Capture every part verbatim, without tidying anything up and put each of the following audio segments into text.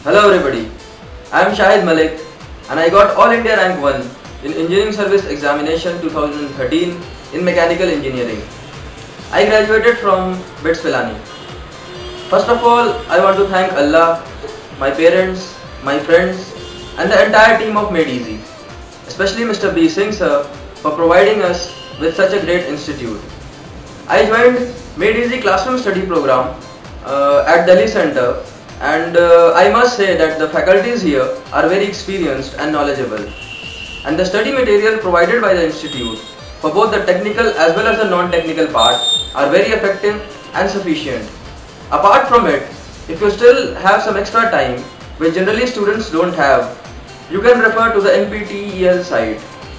Hello everybody, I am Shahid Malik and I got All India Rank one in Engineering Service Examination twenty thirteen in Mechanical Engineering. I graduated from BITS Pilani. First of all, I want to thank Allah, my parents, my friends and the entire team of Made Easy, especially Mister B. Singh sir for providing us with such a great institute. I joined Made Easy Classroom Study Program uh, at Delhi Center. And uh, I must say that the faculties here are very experienced and knowledgeable. And the study material provided by the institute for both the technical as well as the non-technical part are very effective and sufficient. Apart from it, if you still have some extra time, which generally students don't have, you can refer to the N P T E L site.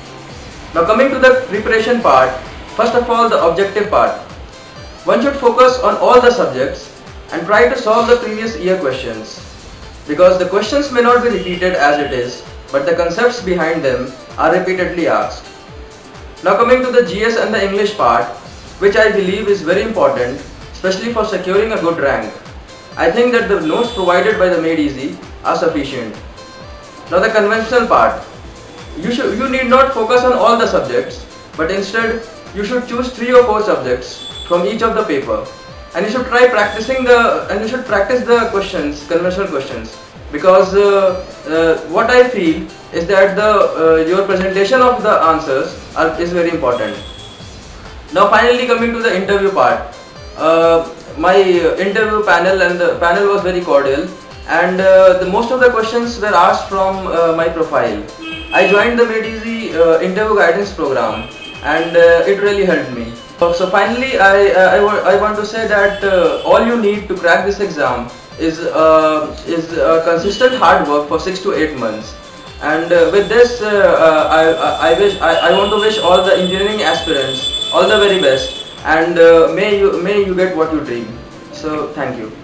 Now coming to the preparation part, first of all the objective part. One should focus on all the subjects and try to solve the previous year questions, because the questions may not be repeated as it is, but the concepts behind them are repeatedly asked. Now coming to the G S and the English part, which I believe is very important, especially for securing a good rank. I think that the notes provided by the Made Easy are sufficient. Now the conventional part, you, should, you need not focus on all the subjects, but instead you should choose three or four subjects from each of the paper. And you should try practicing the and you should practice the questions, conventional questions, because uh, uh, what I feel is that the uh, your presentation of the answers are, is very important. Now finally coming to the interview part, uh, my interview panel and the panel was very cordial, and uh, the most of the questions were asked from uh, my profile. I joined the Made Easy uh, interview guidance program, and uh, it really helped me. So finally, I, I, I want to say that uh, all you need to crack this exam is, uh, is uh, consistent hard work for six to eight months. And uh, with this, uh, uh, I, I, wish, I, I want to wish all the engineering aspirants all the very best, and uh, may, you, may you get what you dream. So thank you.